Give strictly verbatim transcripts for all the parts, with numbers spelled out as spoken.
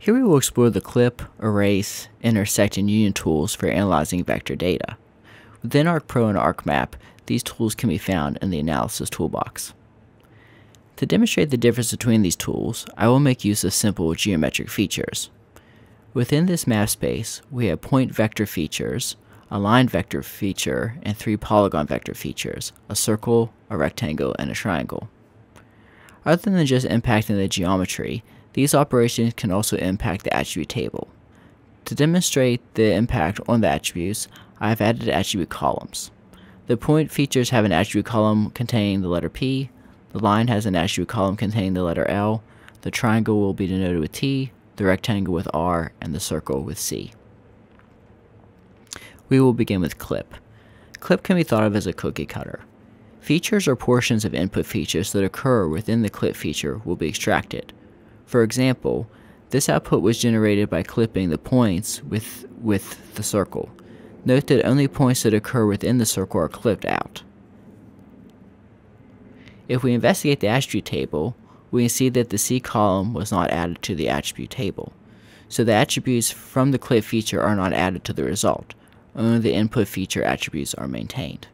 Here we will explore the clip, erase, intersect, and union tools for analyzing vector data. Within ArcPro and ArcMap, these tools can be found in the Analysis toolbox. To demonstrate the difference between these tools, I will make use of simple geometric features. Within this map space, we have point vector features, a line vector feature, and three polygon vector features, a circle, a rectangle, and a triangle. Other than just impacting the geometry, these operations can also impact the attribute table. To demonstrate the impact on the attributes, I have added attribute columns. The point features have an attribute column containing the letter P, the line has an attribute column containing the letter L, the triangle will be denoted with T, the rectangle with R, and the circle with C. We will begin with clip. Clip can be thought of as a cookie cutter. Features or portions of input features that occur within the clip feature will be extracted. For example, this output was generated by clipping the points with, with the circle. Note that only points that occur within the circle are clipped out. If we investigate the attribute table, we can see that the C column was not added to the attribute table. So the attributes from the clip feature are not added to the result. Only the input feature attributes are maintained.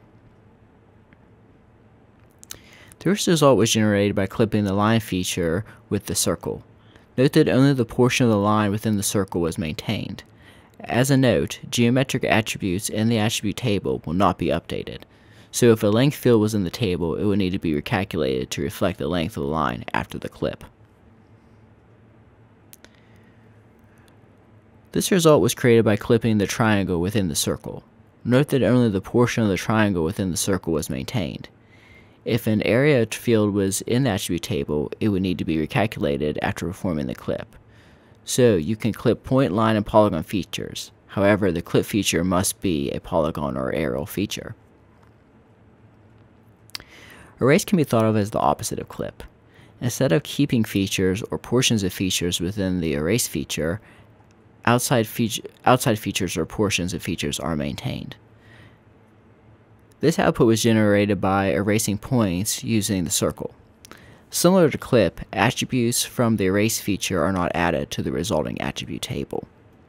The first result was generated by clipping the line feature with the circle. Note that only the portion of the line within the circle was maintained. As a note, geometric attributes in the attribute table will not be updated. So if a length field was in the table, it would need to be recalculated to reflect the length of the line after the clip. This result was created by clipping the triangle within the circle. Note that only the portion of the triangle within the circle was maintained. If an area field was in the attribute table, it would need to be recalculated after performing the clip. So you can clip point, line, and polygon features. However, the clip feature must be a polygon or aerial feature. Erase can be thought of as the opposite of clip. Instead of keeping features or portions of features within the erase feature, outside, fe outside features or portions of features are maintained. This output was generated by erasing points using the circle. Similar to clip, attributes from the erase feature are not added to the resulting attribute table.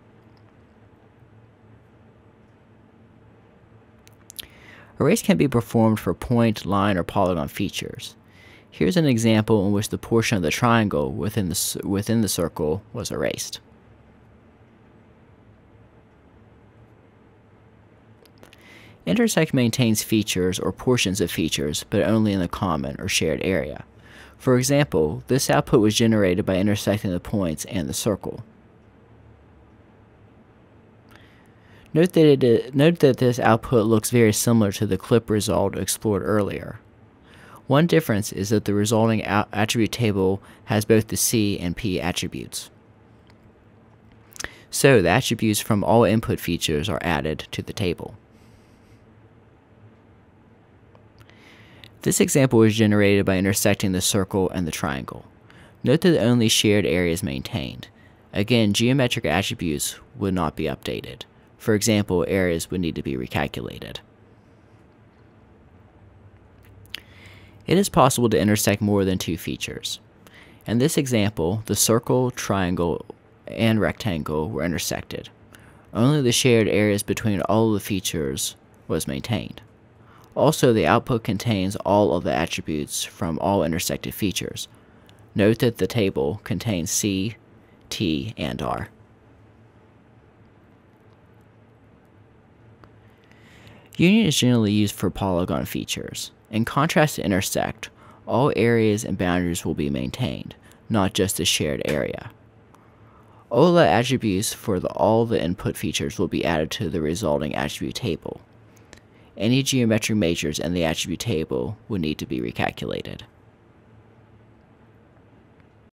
Erase can be performed for point, line, or polygon features. Here's an example in which the portion of the triangle within the, within the circle was erased. Intersect maintains features or portions of features, but only in the common or shared area. For example, this output was generated by intersecting the points and the circle. Note that, it, note that this output looks very similar to the clip result explored earlier. One difference is that the resulting attribute table has both the C and P attributes. So the attributes from all input features are added to the table. This example was generated by intersecting the circle and the triangle. Note that only shared area is maintained. Again, geometric attributes would not be updated. For example, areas would need to be recalculated. It is possible to intersect more than two features. In this example, the circle, triangle, and rectangle were intersected. Only the shared areas between all of the features was maintained. Also, the output contains all of the attributes from all intersected features. Note that the table contains C, T, and R. Union is generally used for polygon features. In contrast to intersect, all areas and boundaries will be maintained, not just the shared area. All the attributes for the, all the input features will be added to the resulting attribute table. Any geometric measures in the attribute table would need to be recalculated.